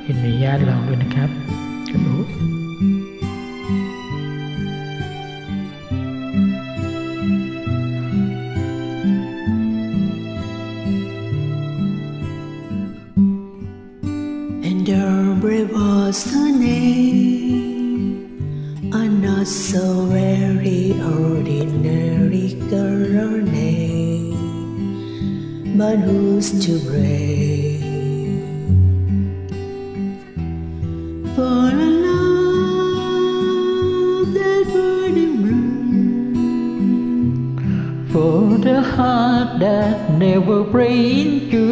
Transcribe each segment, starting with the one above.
อนุญาตลองด้วยนะครับคุณอู๋ And Aubrey was her name, a not so very ordinary girl name, but who's to blame for a love that wouldn't bloom, for the heart that never breaks you,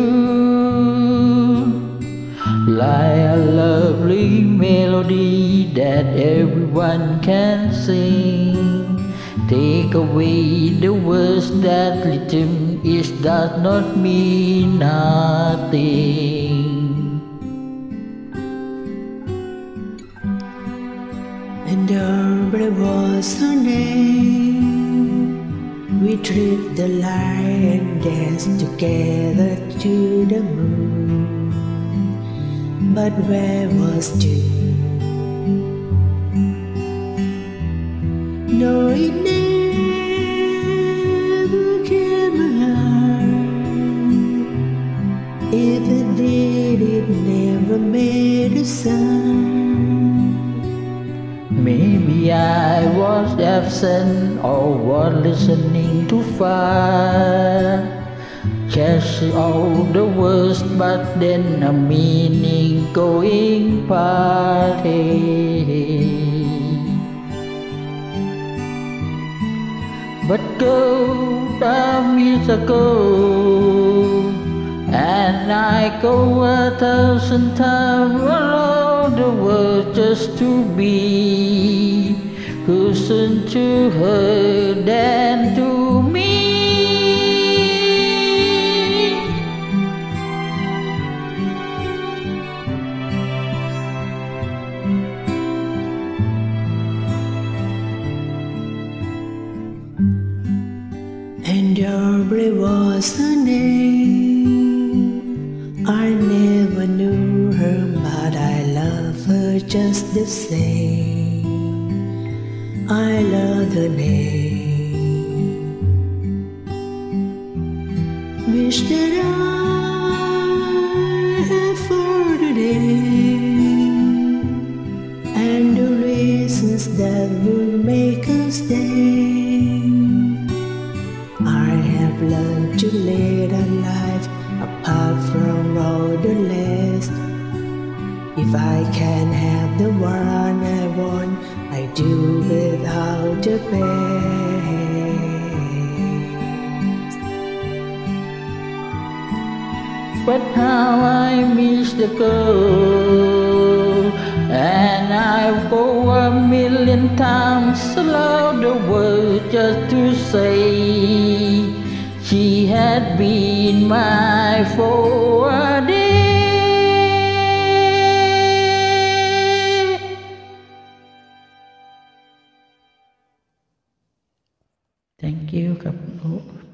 like a lovely melody that everyone can sing. Take away the words that rhythm is does not mean nothing. and Aubrey was her name. We tripped the line and danced together to the moon, but where was June? No, it never came alive. If it did, it never made a sound. Maybe I was absent or was listening too far. Catch all the words, but then a meaning going party. But go down years ago, and I go 1,000 times around the world just to be closer to her than to me. And Aubrey was her name. I never knew her, but I love her just the same. I love her name. Wish that I had for today, and the reasons that would make us stay. I have learned to lead a life apart from all the rest. If I can have the one I want, I do without the best. But how I miss the girl, and I go 1,000,000 times around the world just to say she had been mine for a day. Thank you ครับ